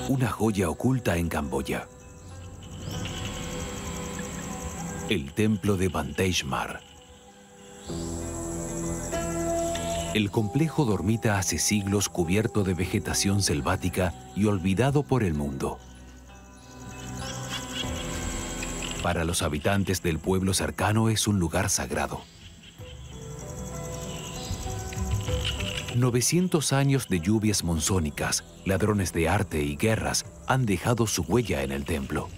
una joya oculta en Camboya. El templo de Banteishmar. El complejo dormita hace siglos cubierto de vegetación selvática y olvidado por el mundo. Para los habitantes del pueblo cercano es un lugar sagrado. 900 años de lluvias monzónicas, ladrones de arte y guerras han dejado su huella en el templo.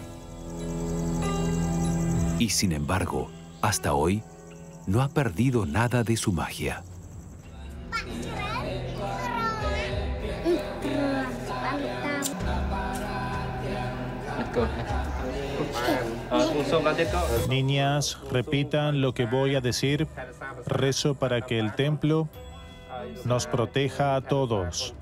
Y sin embargo, hasta hoy, no ha perdido nada de su magia. Niñas, repitan lo que voy a decir. Rezo para que el templo nos proteja a todos.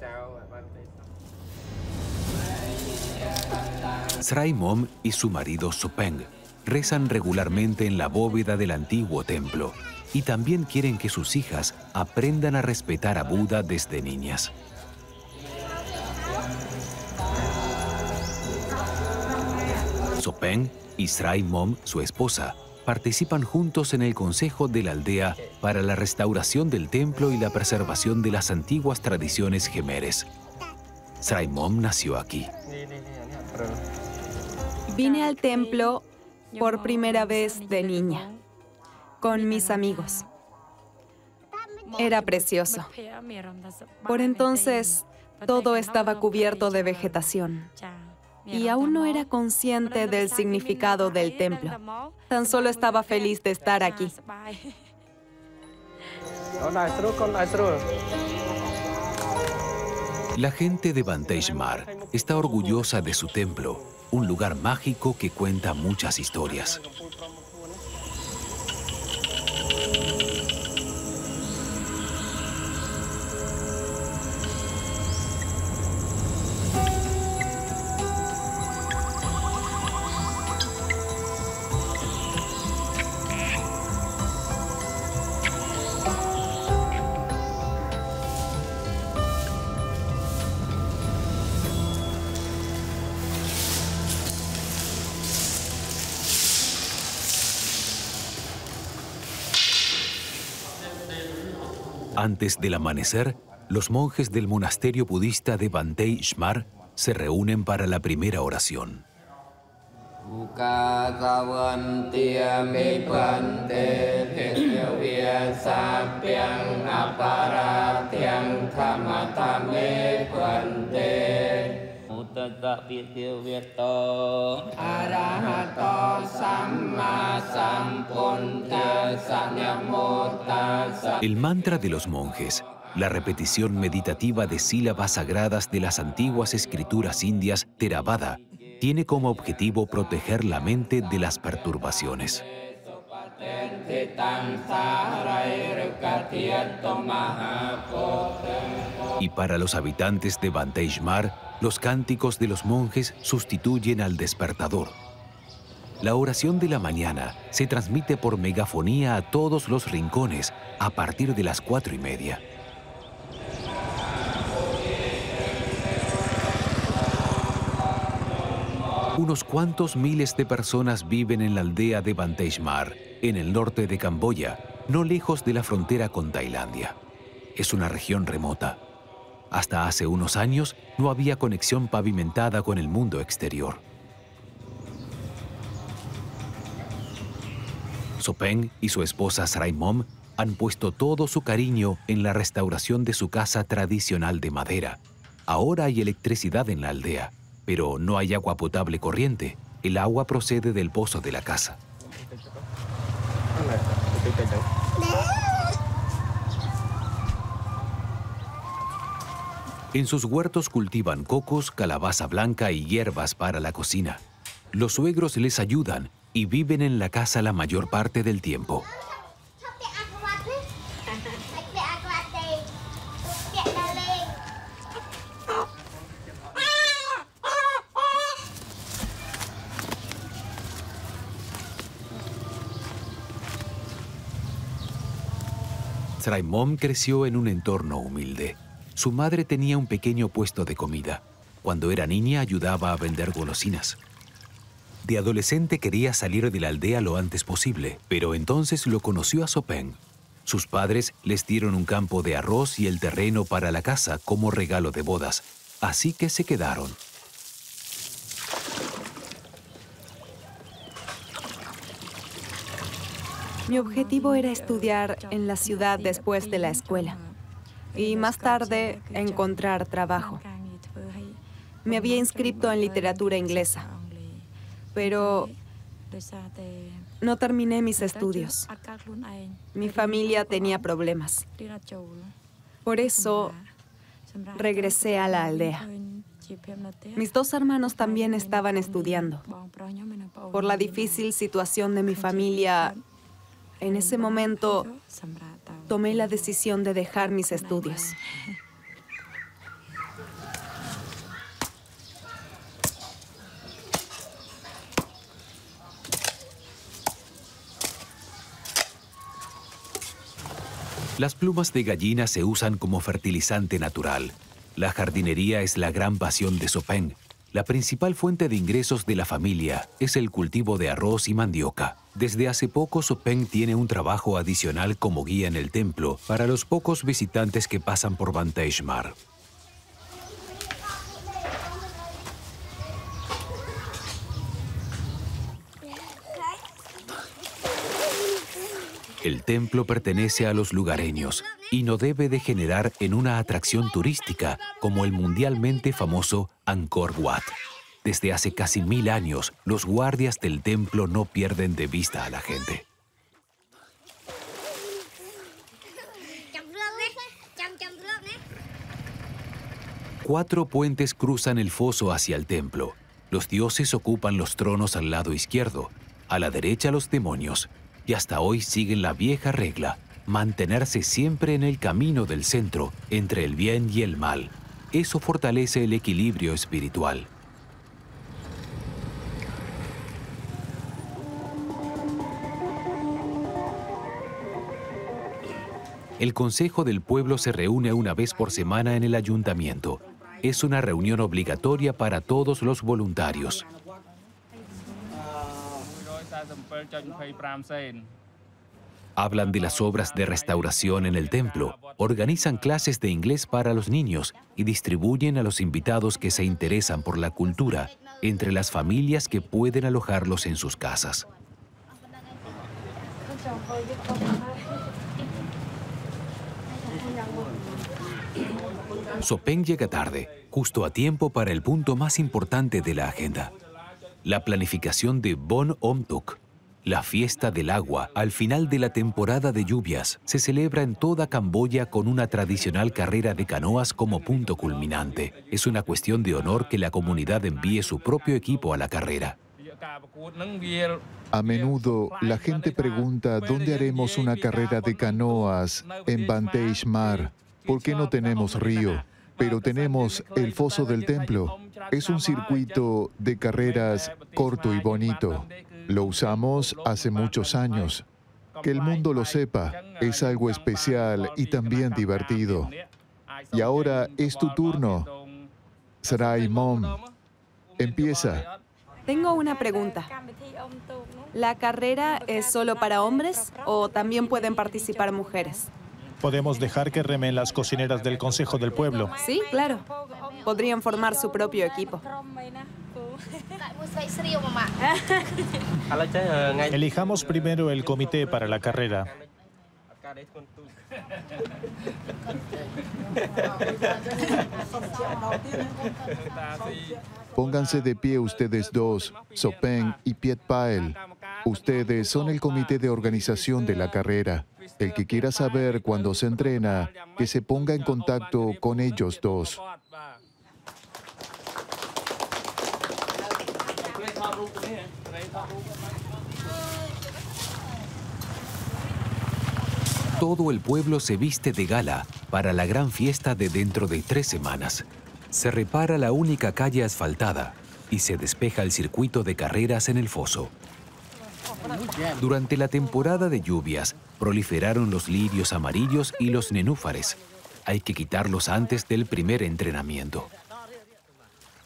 Srai Mom y su marido Sopeng rezan regularmente en la bóveda del antiguo templo y también quieren que sus hijas aprendan a respetar a Buda desde niñas. Sopeng y Srai Mom, su esposa, participan juntos en el consejo de la aldea para la restauración del templo y la preservación de las antiguas tradiciones jemeres. Srai Mom nació aquí. Vine al templo por primera vez de niña, con mis amigos. Era precioso. Por entonces, todo estaba cubierto de vegetación. Y aún no era consciente del significado del templo. Tan solo estaba feliz de estar aquí. La gente de Banteishmar está orgullosa de su templo, un lugar mágico que cuenta muchas historias. Antes del amanecer, los monjes del monasterio budista de Banteishmar se reúnen para la primera oración. El mantra de los monjes, la repetición meditativa de sílabas sagradas de las antiguas escrituras indias Theravada, tiene como objetivo proteger la mente de las perturbaciones. Y para los habitantes de Banteishmar, los cánticos de los monjes sustituyen al despertador. La oración de la mañana se transmite por megafonía a todos los rincones a partir de las 4:30. Unos cuantos miles de personas viven en la aldea de Banteishmar, en el norte de Camboya, no lejos de la frontera con Tailandia. Es una región remota. Hasta hace unos años no había conexión pavimentada con el mundo exterior. Sopeng y su esposa Srai Mom han puesto todo su cariño en la restauración de su casa tradicional de madera. Ahora hay electricidad en la aldea, pero no hay agua potable corriente. El agua procede del pozo de la casa. En sus huertos cultivan cocos, calabaza blanca y hierbas para la cocina. Los suegros les ayudan y viven en la casa la mayor parte del tiempo. Srai Mom creció en un entorno humilde. Su madre tenía un pequeño puesto de comida. Cuando era niña ayudaba a vender golosinas. De adolescente quería salir de la aldea lo antes posible, pero entonces lo conoció a Chopin. Sus padres les dieron un campo de arroz y el terreno para la casa como regalo de bodas, así que se quedaron. Mi objetivo era estudiar en la ciudad después de la escuela y más tarde encontrar trabajo. Me había inscrito en literatura inglesa, pero no terminé mis estudios. Mi familia tenía problemas. Por eso regresé a la aldea. Mis 2 hermanos también estaban estudiando. Por la difícil situación de mi familia, en ese momento tomé la decisión de dejar mis estudios. Las plumas de gallina se usan como fertilizante natural. La jardinería es la gran pasión de Chopin. La principal fuente de ingresos de la familia es el cultivo de arroz y mandioca. Desde hace poco, Chopin tiene un trabajo adicional como guía en el templo para los pocos visitantes que pasan por Vantage Mar. El templo pertenece a los lugareños y no debe degenerar en una atracción turística como el mundialmente famoso Angkor Wat. Desde hace casi 1000 años, los guardias del templo no pierden de vista a la gente. Cuatro puentes cruzan el foso hacia el templo. Los dioses ocupan los tronos al lado izquierdo, a la derecha los demonios. Y hasta hoy siguen la vieja regla, mantenerse siempre en el camino del centro, entre el bien y el mal. Eso fortalece el equilibrio espiritual. El Consejo del Pueblo se reúne una vez por semana en el ayuntamiento. Es una reunión obligatoria para todos los voluntarios. Hablan de las obras de restauración en el templo, organizan clases de inglés para los niños y distribuyen a los invitados que se interesan por la cultura entre las familias que pueden alojarlos en sus casas. Chopin llega tarde, justo a tiempo para el punto más importante de la agenda: la planificación de Bon Omtuk. La fiesta del agua, al final de la temporada de lluvias, se celebra en toda Camboya con una tradicional carrera de canoas como punto culminante. Es una cuestión de honor que la comunidad envíe su propio equipo a la carrera. A menudo la gente pregunta dónde haremos una carrera de canoas en Vantage Mar. ¿Por qué no tenemos río? Pero tenemos el foso del templo. Es un circuito de carreras corto y bonito. Lo usamos hace muchos años. Que el mundo lo sepa, es algo especial y también divertido. Y ahora es tu turno. Sarai Mom, empieza. Tengo una pregunta. ¿La carrera es solo para hombres o también pueden participar mujeres? Podemos dejar que remen las cocineras del Consejo del Pueblo. Sí, claro. Podrían formar su propio equipo. Elijamos primero el comité para la carrera. Pónganse de pie ustedes dos, Chopin y Piet Pael. Ustedes son el comité de organización de la carrera. El que quiera saber cuándo se entrena, que se ponga en contacto con ellos dos. Todo el pueblo se viste de gala para la gran fiesta de dentro de 3 semanas. Se repara la única calle asfaltada y se despeja el circuito de carreras en el foso. Durante la temporada de lluvias, proliferaron los lirios amarillos y los nenúfares. Hay que quitarlos antes del primer entrenamiento.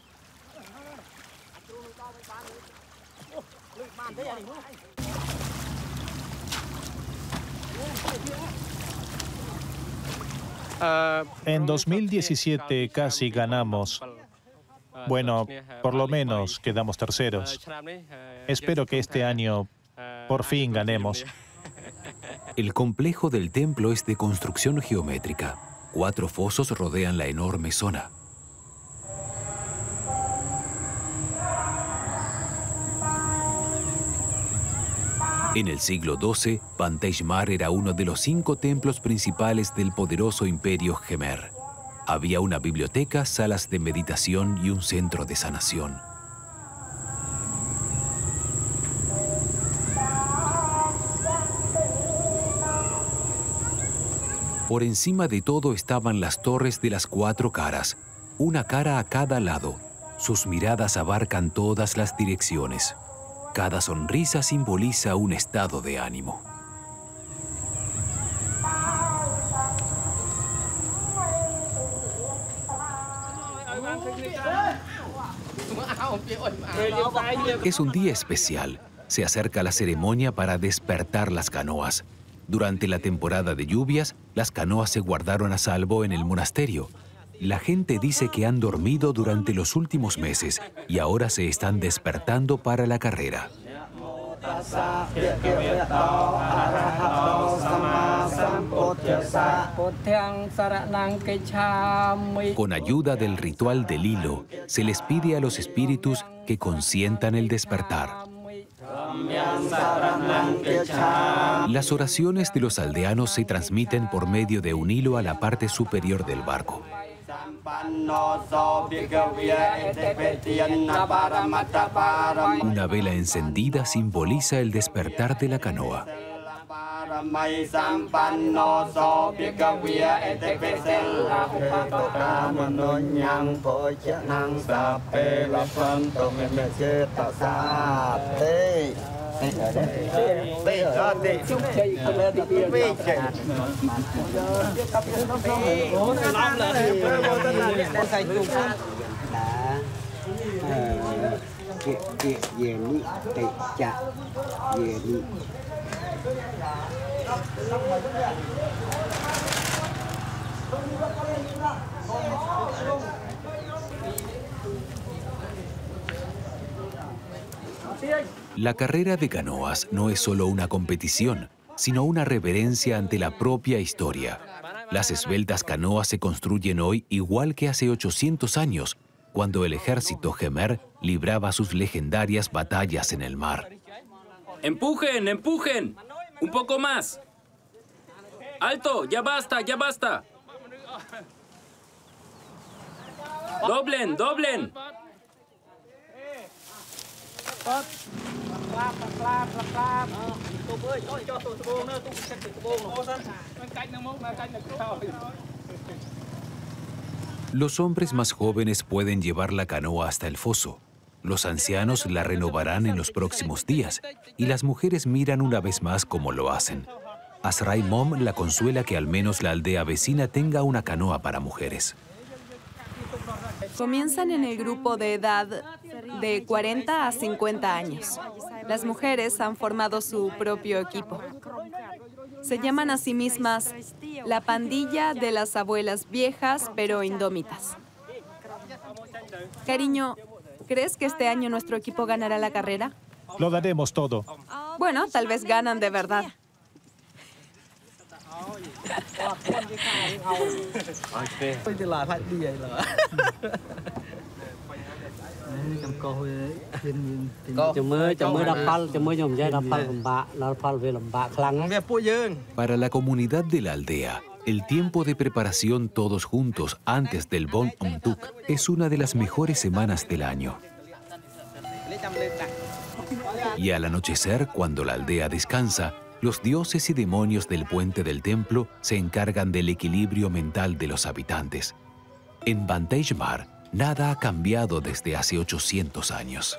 En 2017 casi ganamos. Bueno, por lo menos quedamos terceros. Espero que este año por fin ganemos. El complejo del templo es de construcción geométrica. 4 fosos rodean la enorme zona. En el siglo XII, Bantesh Mar era uno de los 5 templos principales del poderoso imperio Khmer. Había una biblioteca, salas de meditación y un centro de sanación. Por encima de todo estaban las torres de las 4 caras, una cara a cada lado. Sus miradas abarcan todas las direcciones. Cada sonrisa simboliza un estado de ánimo. Es un día especial. Se acerca la ceremonia para despertar las canoas. Durante la temporada de lluvias, las canoas se guardaron a salvo en el monasterio. La gente dice que han dormido durante los últimos meses y ahora se están despertando para la carrera. Con ayuda del ritual del hilo, se les pide a los espíritus que consientan el despertar. Las oraciones de los aldeanos se transmiten por medio de un hilo a la parte superior del barco. Una vela encendida simboliza el despertar de la canoa. La carrera de canoas no es solo una competición, sino una reverencia ante la propia historia. Las esbeltas canoas se construyen hoy igual que hace 800 años, cuando el ejército Khmer libraba sus legendarias batallas en el mar. ¡Empujen, empujen! ¡Un poco más! ¡Alto! ¡Ya basta, ya basta! ¡Doblen, doblen! Los hombres más jóvenes pueden llevar la canoa hasta el foso. Los ancianos la renovarán en los próximos días y las mujeres miran una vez más cómo lo hacen. Asray Mom la consuela que al menos la aldea vecina tenga una canoa para mujeres. Comienzan en el grupo de edad de 40 a 50 años. Las mujeres han formado su propio equipo. Se llaman a sí mismas la pandilla de las abuelas viejas pero indómitas. Cariño, ¿crees que este año nuestro equipo ganará la carrera? Lo daremos todo. Bueno, tal vez ganan de verdad. Para la comunidad de la aldea, el tiempo de preparación todos juntos antes del Bon Umtuk es una de las mejores semanas del año. Y al anochecer, cuando la aldea descansa, los dioses y demonios del puente del templo se encargan del equilibrio mental de los habitantes. En Bantesh Mar, nada ha cambiado desde hace 800 años.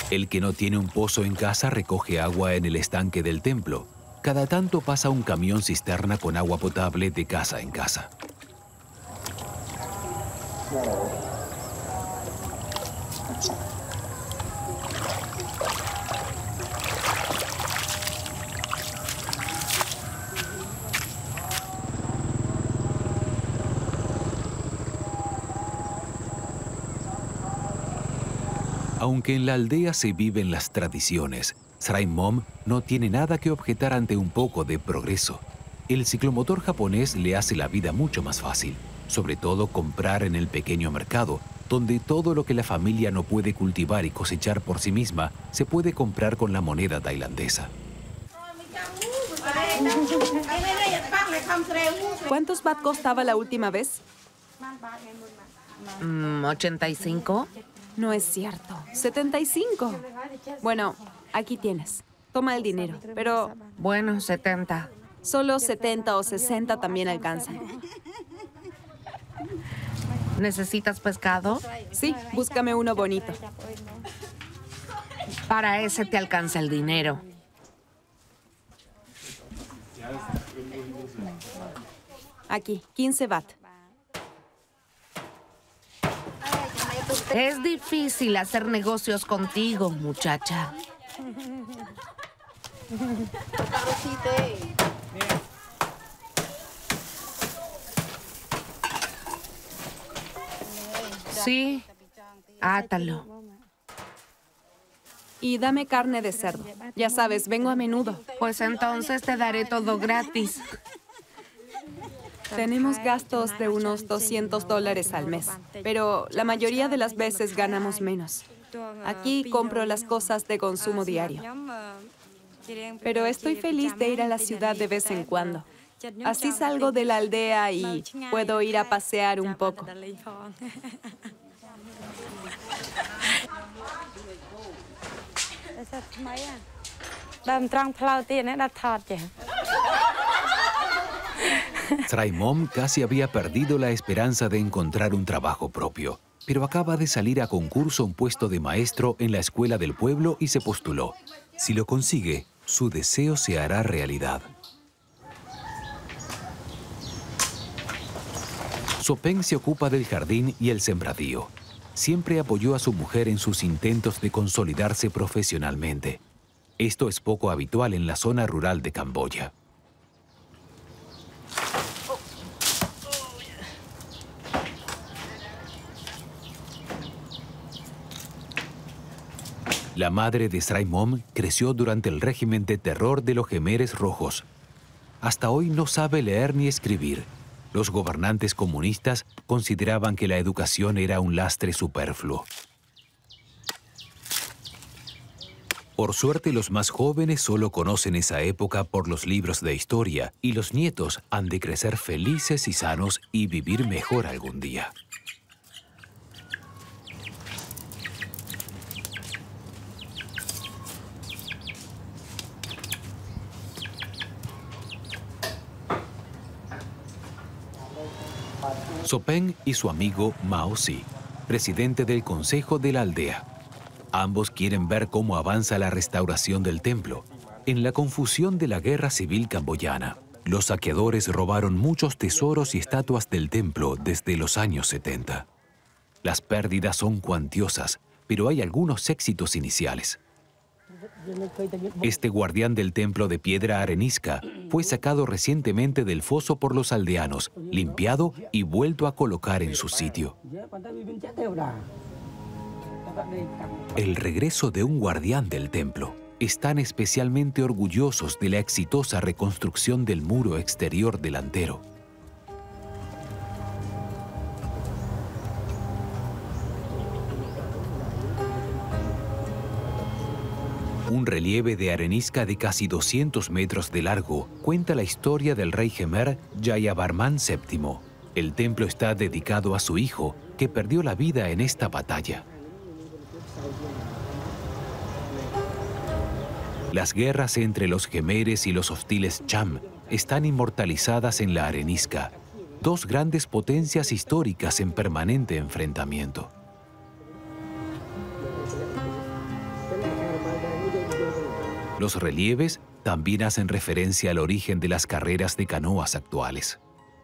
El que no tiene un pozo en casa recoge agua en el estanque del templo. Cada tanto pasa un camión cisterna con agua potable de casa en casa. Aunque en la aldea se viven las tradiciones, Srai Mom no tiene nada que objetar ante un poco de progreso. El ciclomotor japonés le hace la vida mucho más fácil, sobre todo comprar en el pequeño mercado, donde todo lo que la familia no puede cultivar y cosechar por sí misma se puede comprar con la moneda tailandesa. ¿Cuántos baht costaba la última vez? 85. No es cierto. 75. Bueno, aquí tienes. Toma el dinero, pero Bueno, 70. solo 70 o 60 también alcanzan. ¿Necesitas pescado? Sí, búscame uno bonito. Para ese te alcanza el dinero. Aquí, 15 baht. Es difícil hacer negocios contigo, muchacha. Sí, átalo. Y dame carne de cerdo. Ya sabes, vengo a menudo. Pues entonces te daré todo gratis. Tenemos gastos de unos $200 al mes, pero la mayoría de las veces ganamos menos. Aquí compro las cosas de consumo diario. Pero estoy feliz de ir a la ciudad de vez en cuando. Así salgo de la aldea y puedo ir a pasear un poco. Srai Mom casi había perdido la esperanza de encontrar un trabajo propio, pero acaba de salir a concurso un puesto de maestro en la escuela del pueblo y se postuló. Si lo consigue, su deseo se hará realidad. Sopeng se ocupa del jardín y el sembradío. Siempre apoyó a su mujer en sus intentos de consolidarse profesionalmente. Esto es poco habitual en la zona rural de Camboya. La madre de Srai Mom creció durante el régimen de terror de los Khmeres Rojos. Hasta hoy no sabe leer ni escribir. Los gobernantes comunistas consideraban que la educación era un lastre superfluo. Por suerte, los más jóvenes solo conocen esa época por los libros de historia y los nietos han de crecer felices y sanos y vivir mejor algún día. Sopeng y su amigo Mao Si, presidente del consejo de la aldea. Ambos quieren ver cómo avanza la restauración del templo. En la confusión de la guerra civil camboyana, los saqueadores robaron muchos tesoros y estatuas del templo desde los años 70. Las pérdidas son cuantiosas, pero hay algunos éxitos iniciales. Este guardián del templo de piedra arenisca fue sacado recientemente del foso por los aldeanos, limpiado y vuelto a colocar en su sitio. El regreso de un guardián del templo. Están especialmente orgullosos de la exitosa reconstrucción del muro exterior delantero. Un relieve de arenisca de casi 200 metros de largo cuenta la historia del rey Khmer Jayavarman VII. El templo está dedicado a su hijo, que perdió la vida en esta batalla. Las guerras entre los Khmeres y los hostiles Cham están inmortalizadas en la arenisca, dos grandes potencias históricas en permanente enfrentamiento. Los relieves también hacen referencia al origen de las carreras de canoas actuales.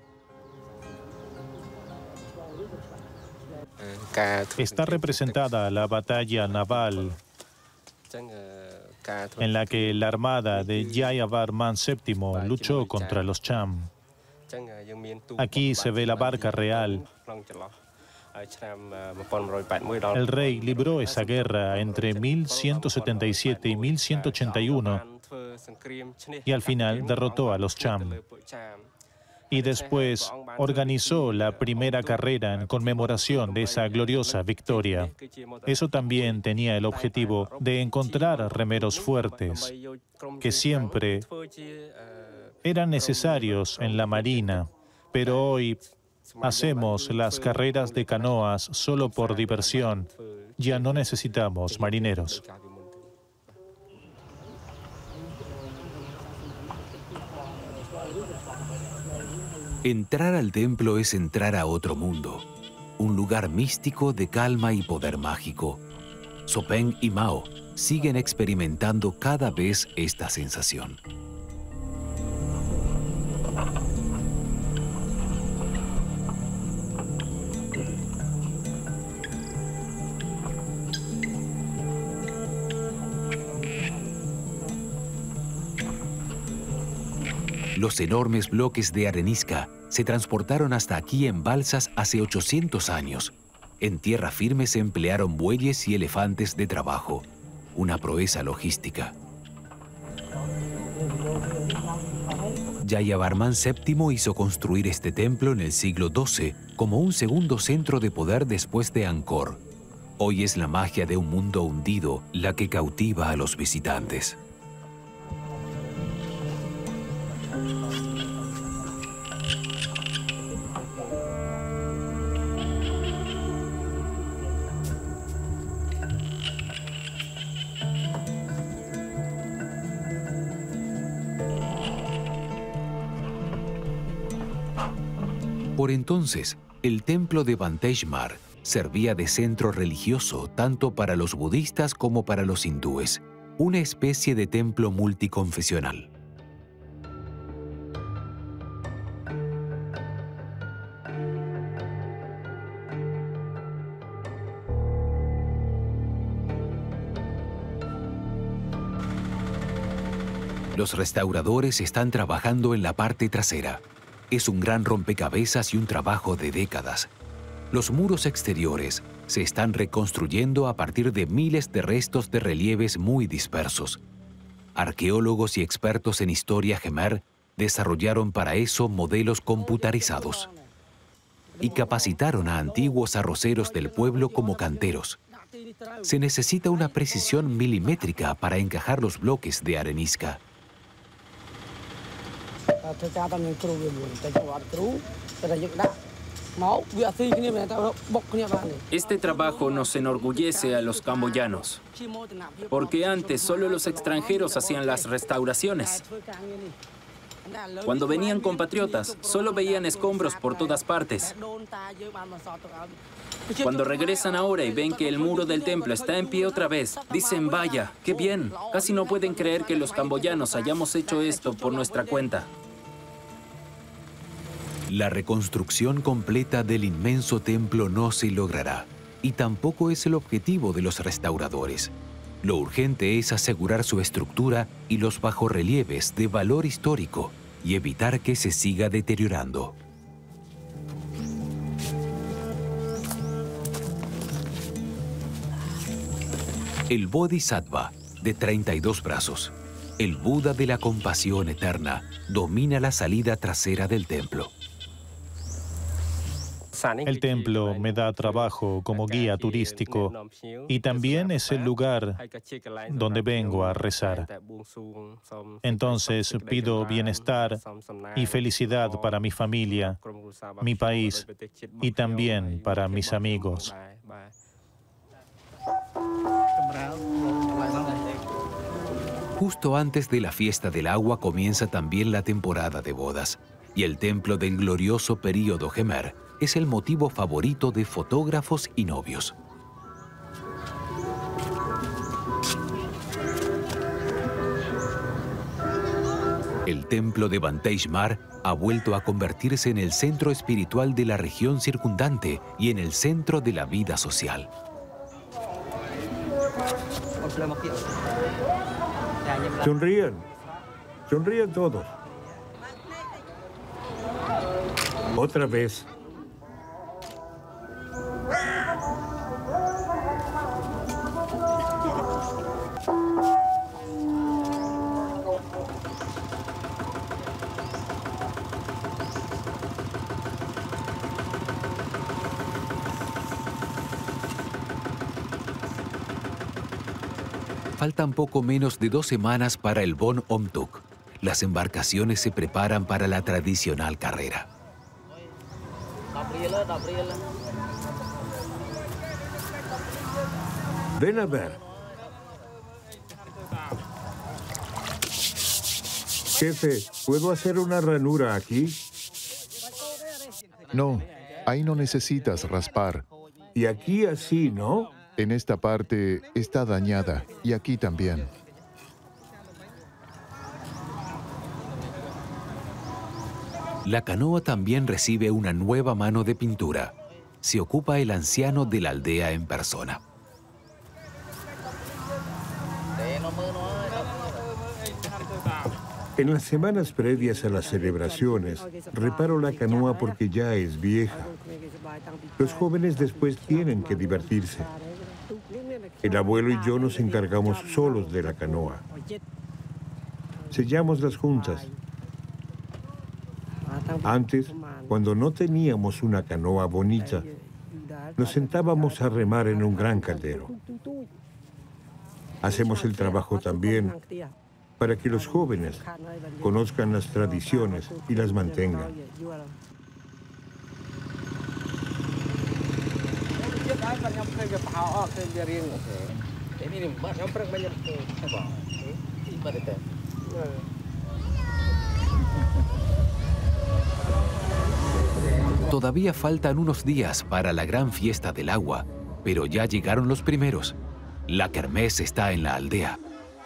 Está representada la batalla naval en la que la armada de Jayavarman VII luchó contra los Cham. Aquí se ve la barca real. El rey libró esa guerra entre 1177 y 1181 y al final derrotó a los Cham. Y después organizó la primera carrera en conmemoración de esa gloriosa victoria. Eso también tenía el objetivo de encontrar remeros fuertes, que siempre eran necesarios en la marina, pero hoy hacemos las carreras de canoas solo por diversión. Ya no necesitamos marineros. Entrar al templo es entrar a otro mundo, un lugar místico de calma y poder mágico. Sopeng y Mao siguen experimentando cada vez esta sensación. Los enormes bloques de arenisca se transportaron hasta aquí en balsas hace 800 años. En tierra firme se emplearon bueyes y elefantes de trabajo, una proeza logística. Jayavarman VII hizo construir este templo en el siglo XII como un segundo centro de poder después de Angkor. Hoy es la magia de un mundo hundido la que cautiva a los visitantes. Por entonces, el templo de Banteshmar servía de centro religioso tanto para los budistas como para los hindúes, una especie de templo multiconfesional. Los restauradores están trabajando en la parte trasera. Es un gran rompecabezas y un trabajo de décadas. Los muros exteriores se están reconstruyendo a partir de miles de restos de relieves muy dispersos. Arqueólogos y expertos en historia Khmer desarrollaron para eso modelos computarizados y capacitaron a antiguos arroceros del pueblo como canteros. Se necesita una precisión milimétrica para encajar los bloques de arenisca. Este trabajo nos enorgullece a los camboyanos, porque antes solo los extranjeros hacían las restauraciones. Cuando venían compatriotas, solo veían escombros por todas partes. Cuando regresan ahora y ven que el muro del templo está en pie otra vez, dicen, vaya, qué bien. Casi no pueden creer que los camboyanos hayamos hecho esto por nuestra cuenta. La reconstrucción completa del inmenso templo no se logrará, y tampoco es el objetivo de los restauradores. Lo urgente es asegurar su estructura y los bajorrelieves de valor histórico y evitar que se siga deteriorando. El Bodhisattva, de 32 brazos, el Buda de la compasión eterna, domina la salida trasera del templo. El templo me da trabajo como guía turístico y también es el lugar donde vengo a rezar. Entonces pido bienestar y felicidad para mi familia, mi país y también para mis amigos. Justo antes de la fiesta del agua comienza también la temporada de bodas, y el templo del glorioso período Khmer es el motivo favorito de fotógrafos y novios. El templo de Bantesh Mar ha vuelto a convertirse en el centro espiritual de la región circundante y en el centro de la vida social. Sonrían. Sonrían todos. Otra vez. Faltan poco menos de 2 semanas para el Bon Omtuk. Las embarcaciones se preparan para la tradicional carrera. Ven a ver. Jefe, ¿puedo hacer una ranura aquí? No, ahí no necesitas raspar. Y aquí así, ¿no? En esta parte está dañada y aquí también. La canoa también recibe una nueva mano de pintura. Se ocupa el anciano de la aldea en persona. En las semanas previas a las celebraciones, reparo la canoa porque ya es vieja. Los jóvenes después tienen que divertirse. El abuelo y yo nos encargamos solos de la canoa. Sellamos las juntas. Antes, cuando no teníamos una canoa bonita, nos sentábamos a remar en un gran caldero. Hacemos el trabajo también para que los jóvenes conozcan las tradiciones y las mantengan. Todavía faltan unos días para la gran fiesta del agua, pero ya llegaron los primeros. La kermés está en la aldea.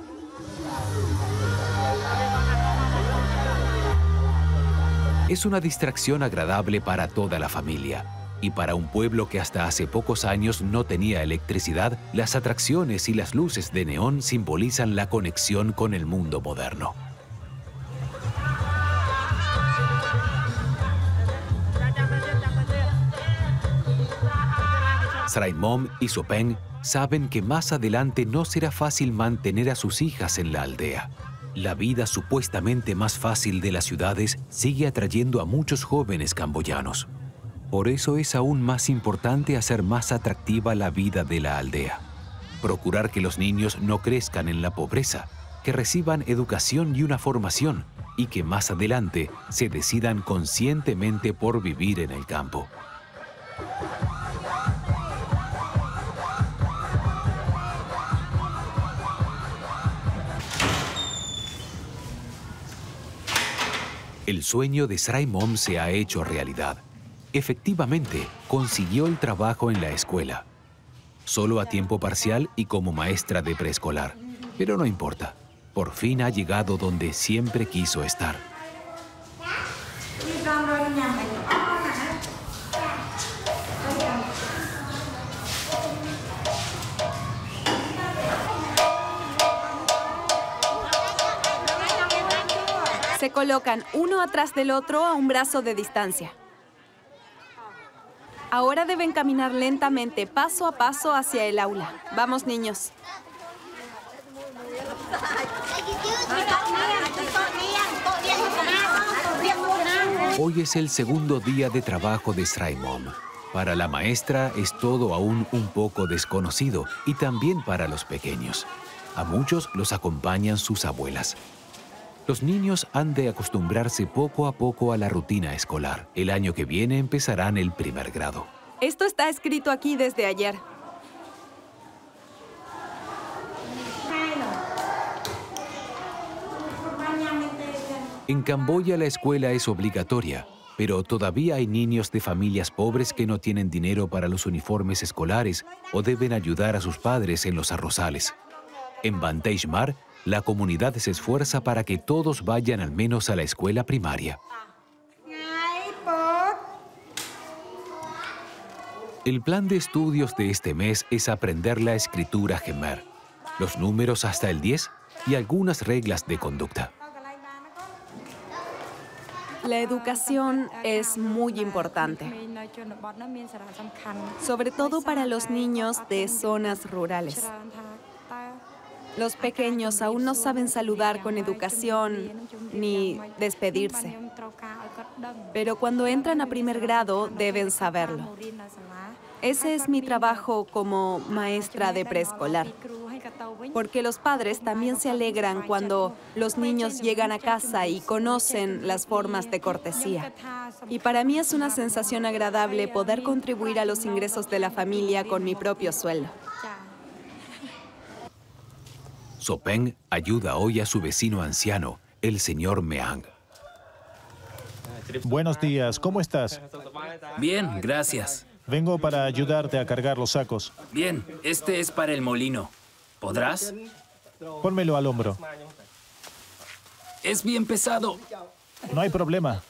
Es una distracción agradable para toda la familia. Y para un pueblo que hasta hace pocos años no tenía electricidad, las atracciones y las luces de neón simbolizan la conexión con el mundo moderno. Sraimom y Sopeng saben que más adelante no será fácil mantener a sus hijas en la aldea. La vida supuestamente más fácil de las ciudades sigue atrayendo a muchos jóvenes camboyanos. Por eso es aún más importante hacer más atractiva la vida de la aldea. Procurar que los niños no crezcan en la pobreza, que reciban educación y una formación, y que más adelante se decidan conscientemente por vivir en el campo. El sueño de Sraimom se ha hecho realidad. Efectivamente, consiguió el trabajo en la escuela. Solo a tiempo parcial y como maestra de preescolar. Pero no importa. Por fin ha llegado donde siempre quiso estar. Se colocan uno atrás del otro a un brazo de distancia. Ahora deben caminar lentamente, paso a paso, hacia el aula. Vamos, niños. Hoy es el segundo día de trabajo de Sraimom. Para la maestra es todo aún un poco desconocido y también para los pequeños. A muchos los acompañan sus abuelas. Los niños han de acostumbrarse poco a poco a la rutina escolar. El año que viene empezarán el primer grado. Esto está escrito aquí desde ayer. En Camboya la escuela es obligatoria, pero todavía hay niños de familias pobres que no tienen dinero para los uniformes escolares o deben ayudar a sus padres en los arrozales. En Bantesh Mar, la comunidad se esfuerza para que todos vayan al menos a la escuela primaria. El plan de estudios de este mes es aprender la escritura Jemer, los números hasta el 10 y algunas reglas de conducta. La educación es muy importante, sobre todo para los niños de zonas rurales. Los pequeños aún no saben saludar con educación ni despedirse, pero cuando entran a primer grado deben saberlo. Ese es mi trabajo como maestra de preescolar, porque los padres también se alegran cuando los niños llegan a casa y conocen las formas de cortesía. Y para mí es una sensación agradable poder contribuir a los ingresos de la familia con mi propio sueldo. Sopeng ayuda hoy a su vecino anciano, el señor Meang. Buenos días, ¿cómo estás? Bien, gracias. Vengo para ayudarte a cargar los sacos. Bien, este es para el molino. ¿Podrás? Pónmelo al hombro. Es bien pesado. No hay problema.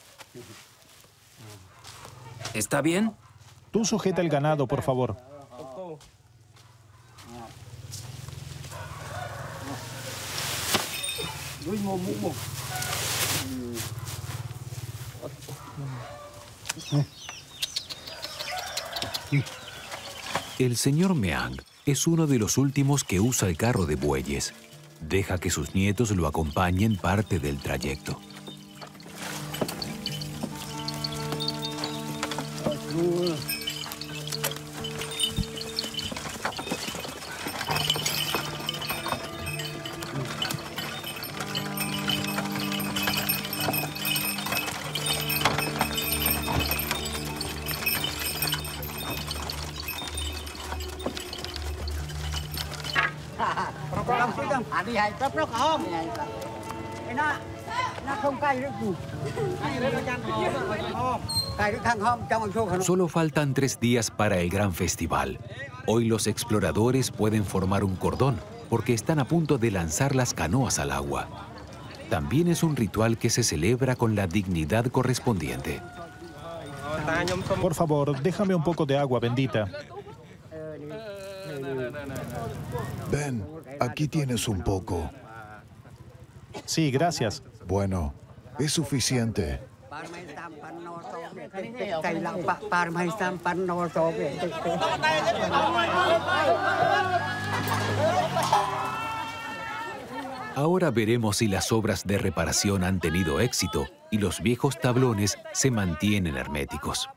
¿Está bien? Tú sujeta el ganado, por favor. El señor Meang es uno de los últimos que usa el carro de bueyes. Deja que sus nietos lo acompañen parte del trayecto. Solo faltan 3 días para el gran festival. Hoy los exploradores pueden formar un cordón porque están a punto de lanzar las canoas al agua. También es un ritual que se celebra con la dignidad correspondiente. Por favor, déjame un poco de agua bendita. Ven, aquí tienes un poco. Sí, gracias. Bueno, es suficiente. Ahora veremos si las obras de reparación han tenido éxito y los viejos tablones se mantienen herméticos.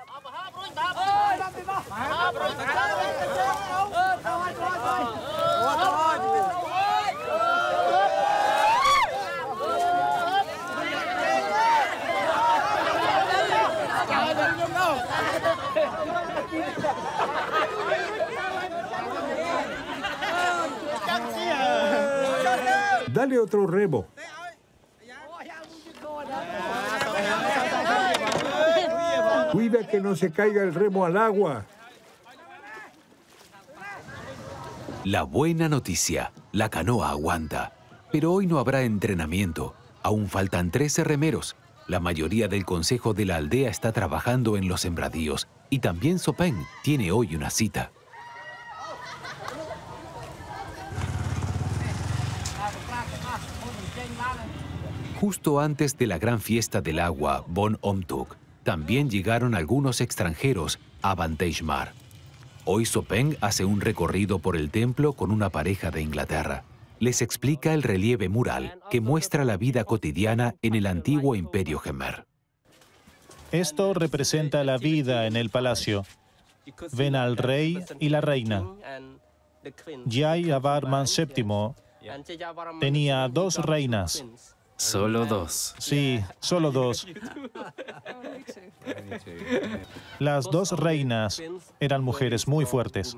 Dale otro remo. Cuida que no se caiga el remo al agua. La buena noticia, la canoa aguanta. Pero hoy no habrá entrenamiento. Aún faltan 13 remeros. La mayoría del consejo de la aldea está trabajando en los sembradíos. Y también Sopeng tiene hoy una cita. Justo antes de la gran fiesta del agua, Bon Omtuk, también llegaron algunos extranjeros a Banteishmar. Hoy Sopeng hace un recorrido por el templo con una pareja de Inglaterra. Les explica el relieve mural que muestra la vida cotidiana en el antiguo imperio Jemer. Esto representa la vida en el palacio. Ven al rey y la reina. Jayavarman VII tenía 2 reinas. Solo 2. Sí, solo 2. Las 2 reinas eran mujeres muy fuertes.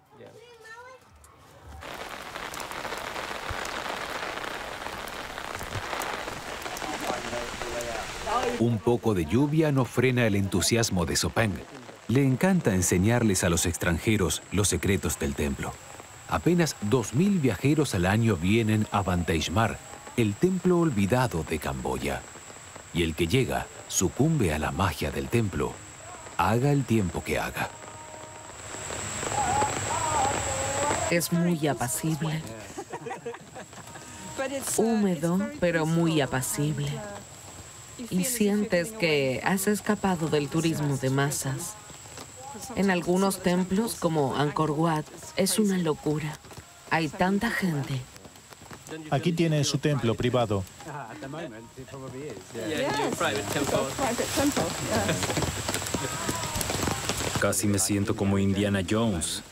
Un poco de lluvia no frena el entusiasmo de Sopeng. Le encanta enseñarles a los extranjeros los secretos del templo. Apenas 2.000 viajeros al año vienen a Bantesh Mar, el templo olvidado de Camboya. Y el que llega sucumbe a la magia del templo, haga el tiempo que haga. Es muy apacible. Húmedo, pero muy apacible. Y sientes que has escapado del turismo de masas. En algunos templos, como Angkor Wat, es una locura. Hay tanta gente. Aquí tiene su templo privado. Casi me siento como Indiana Jones.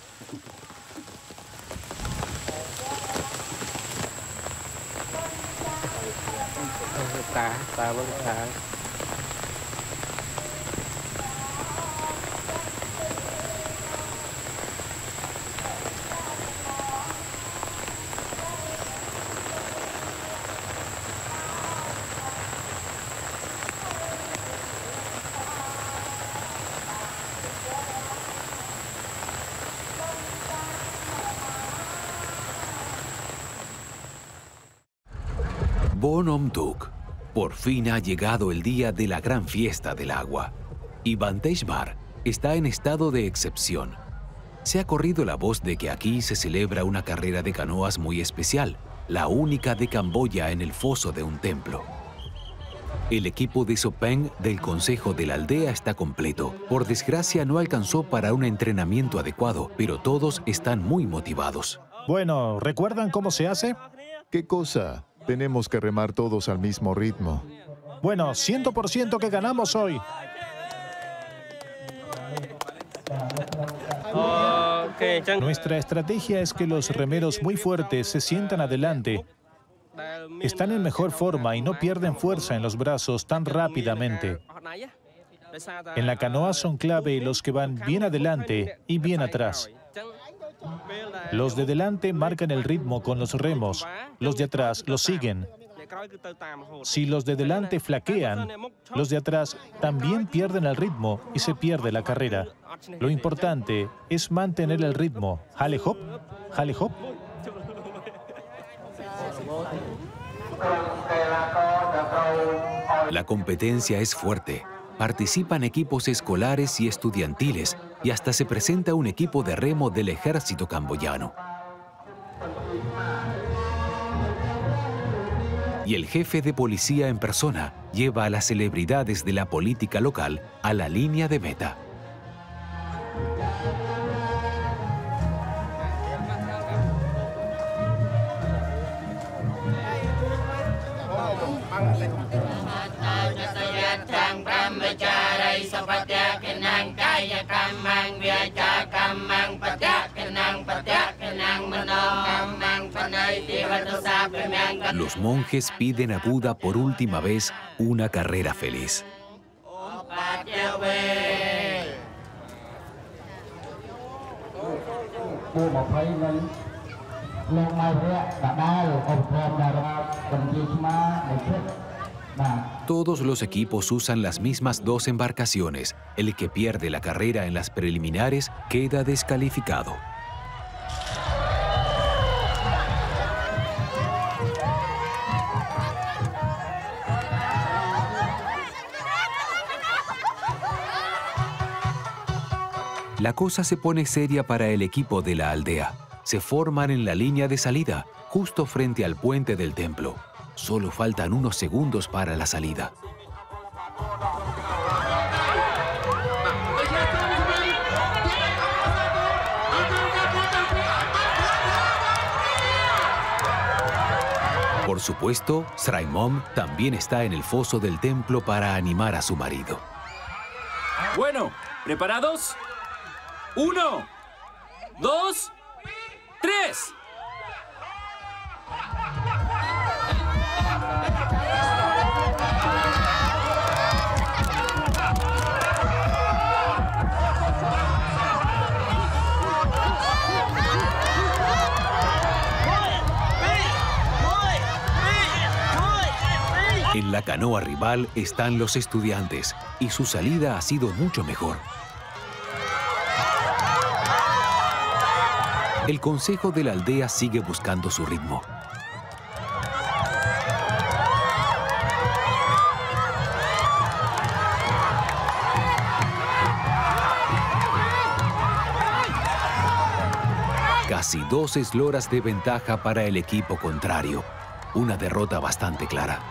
Bon Om Tuk. Por fin ha llegado el día de la gran fiesta del agua. Y Bantesh Mar está en estado de excepción. Se ha corrido la voz de que aquí se celebra una carrera de canoas muy especial, la única de Camboya en el foso de un templo. El equipo de Sopeng del Consejo de la Aldea está completo. Por desgracia no alcanzó para un entrenamiento adecuado, pero todos están muy motivados. Bueno, ¿recuerdan cómo se hace? ¿Qué cosa? Tenemos que remar todos al mismo ritmo. Bueno, 100% que ganamos hoy. Nuestra estrategia es que los remeros muy fuertes se sientan adelante. Están en mejor forma y no pierden fuerza en los brazos tan rápidamente. En la canoa son clave los que van bien adelante y bien atrás. Los de delante marcan el ritmo con los remos, los de atrás los siguen. Si los de delante flaquean, los de atrás también pierden el ritmo y se pierde la carrera. Lo importante es mantener el ritmo. Hale hop, hale hop. La competencia es fuerte. Participan equipos escolares y estudiantiles y hasta se presenta un equipo de remo del ejército camboyano. Y el jefe de policía en persona lleva a las celebridades de la política local a la línea de meta. Los monjes piden a Buda por última vez una carrera feliz. Todos los equipos usan las mismas dos embarcaciones. El que pierde la carrera en las preliminares queda descalificado. La cosa se pone seria para el equipo de la aldea. Se forman en la línea de salida, justo frente al puente del templo. Solo faltan unos segundos para la salida. Por supuesto, Sraimom también está en el foso del templo para animar a su marido. Bueno, ¿preparados? 1, 2, 3. En la canoa rival están los estudiantes y su salida ha sido mucho mejor. El consejo de la aldea sigue buscando su ritmo. Casi 2 esloras de ventaja para el equipo contrario. Una derrota bastante clara.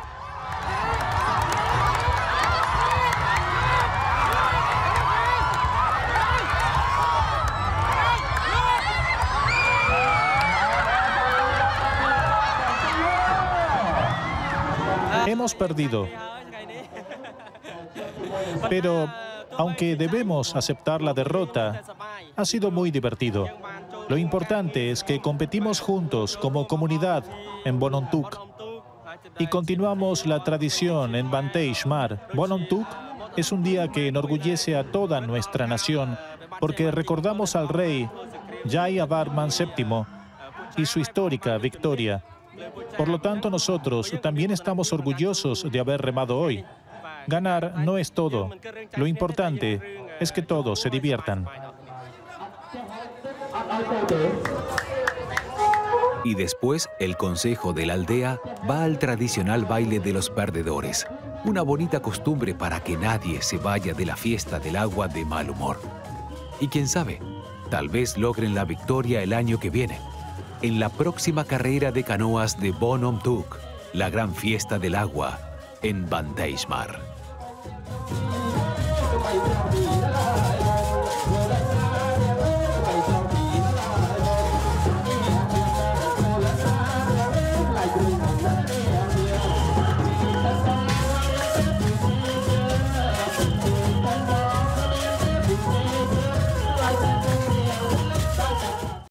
Hemos perdido. Pero, aunque debemos aceptar la derrota, ha sido muy divertido. Lo importante es que competimos juntos como comunidad en Bonontuk y continuamos la tradición en Bantesh Mar. Bonontuk es un día que enorgullece a toda nuestra nación porque recordamos al rey Jayavarman VII y su histórica victoria. Por lo tanto, nosotros también estamos orgullosos de haber remado hoy. Ganar no es todo. Lo importante es que todos se diviertan. Y después, el consejo de la aldea va al tradicional baile de los perdedores. Una bonita costumbre para que nadie se vaya de la fiesta del agua de mal humor. Y quién sabe, tal vez logren la victoria el año que viene, en la próxima carrera de canoas de Bonontuk, la gran fiesta del agua en Bantesh Mar.